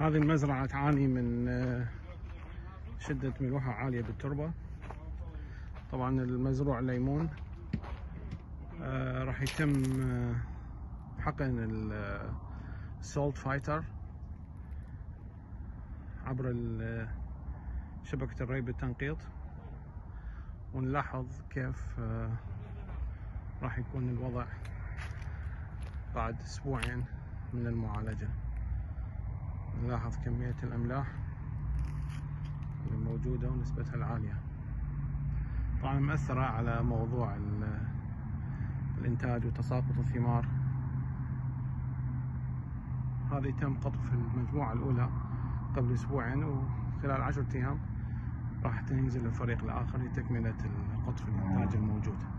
هذه المزرعة تعاني من شدة ملوحة عالية بالتربة. طبعا المزروع ليمون راح يتم حقن السولت فايتر عبر شبكة الري بالتنقيط، ونلاحظ كيف راح يكون الوضع بعد أسبوعين من المعالجة. نلاحظ كمية الأملاح الموجودة ونسبتها العالية، طبعا مأثرة على موضوع الإنتاج وتساقط الثمار. هذه تم قطف المجموعة الأولى قبل أسبوعين، وخلال 10 أيام راح تنزل الفريق الآخر لتكملة قطف الإنتاج الموجود.